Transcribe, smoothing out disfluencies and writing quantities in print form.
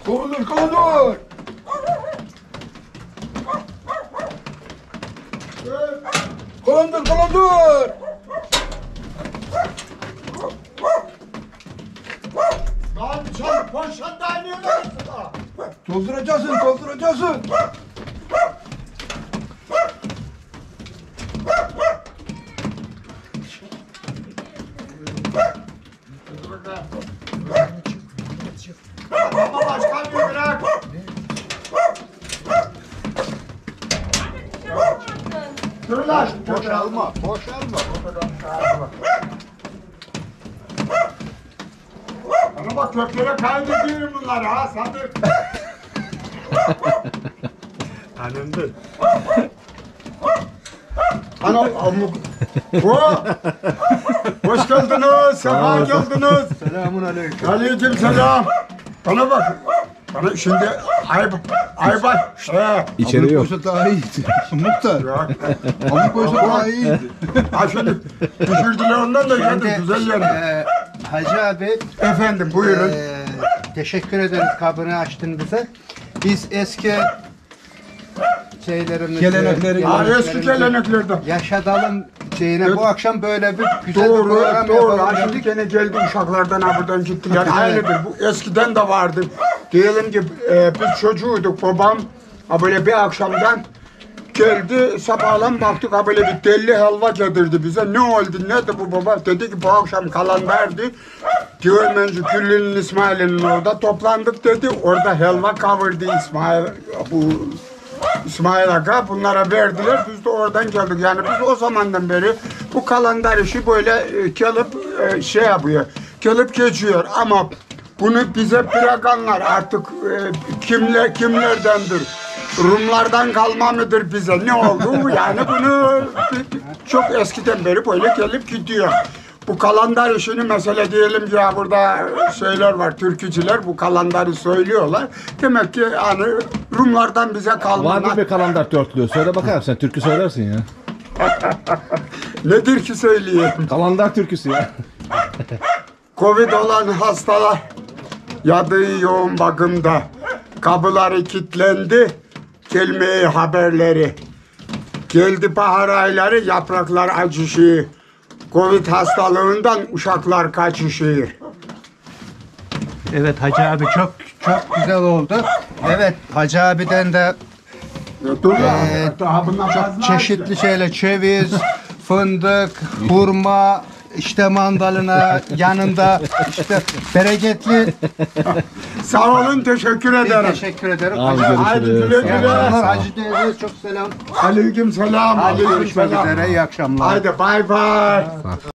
Kolundur, kolundur. Kolundur, kolundur. Lan sen poşetten yiyorsun da. Dolduracaksın, dolduracaksın. Baba başkan bir bırak. Dur lan. Boşalma, boşalma. Bana bak köklere kaydediyorum bunları ha Sadık. Tanındı. Ana amuk. Hoş geldiniz, sefa geldiniz. Selamun aleyküm. Aleyküm selam. Bana bak. Bana şimdi ayba. İçeri yok. Koysa daha iyiydi. Muhtar. Ya. Amuk koysa daha iyiydi. Ha şimdi düşürdüler ondan da geldim güzel yani. Hacı abi, Efendim buyurun. teşekkür ederiz kabını açtın bize. Biz eski şeylerimizi, Gelenekleri- Eski geleneklerden. yaşatalım şeyine bu akşam böyle bir güzel bir Doğru, program doğru. yapalım Ha, şimdi dedik. gene geldi uşaklardan ha buradan gittiler. Aynıdır. Bu eskiden de vardı. Diyelim ki biz çocuğuyduk babam. Ha böyle bir akşamdan geldi sabahlan baktık ha böyle bir deli helva getirdi bize. Ne oldu nedir bu baba? Dedi ki bu akşam kalan verdi. Değirmenci Güllü'nün İsmail'in orada toplandık dedi. Orada helva kavurdu İsmail Aga bunlara verdiler. Biz de oradan geldik. Yani biz o zamandan beri bu kalandar işi böyle gelip şey yapıyor. Gelip geçiyor ama bunu bize bırakanlar artık kimlerdendir? Rumlardan kalma mıdır bize? Ne oldu? Yani bunu çok eskiden beri böyle gelip gidiyor. Bu kalandar işini mesela diyelim ki ya burada şeyler var, türkücüler bu kalandarı söylüyorlar. Demek ki hani Rumlardan bize kalma. Vardır bir kalandar törtlüğü. Söyle bakalım sen türkü söylersin ya. Nedir ki söyleyeyim? Kalandar türküsü ya. Covid olan hastalar yadığı yoğun bakımda. Kapıları kilitlendi. Gelmeye haberleri. Geldi bahar ayları yapraklar acışıyor. Covid hastalığından uşaklar kaçışıyor. Evet Hacı abi çok güzel oldu. Evet Hacı abiden de Dur daha bundan çok çeşitli şeyler, ceviz, fındık, hurma, işte mandalina yanında işte bereketli. Sağ olun teşekkür Biz ederim. teşekkür ederim. Abi Hacı abi. Hadi görüşürüz. güle İyi güle. akşamlar Hacı teyze çok selam. Aleyküm selam. Hadi Aleyküm görüşmek selam. üzere iyi akşamlar. Haydi bay bay.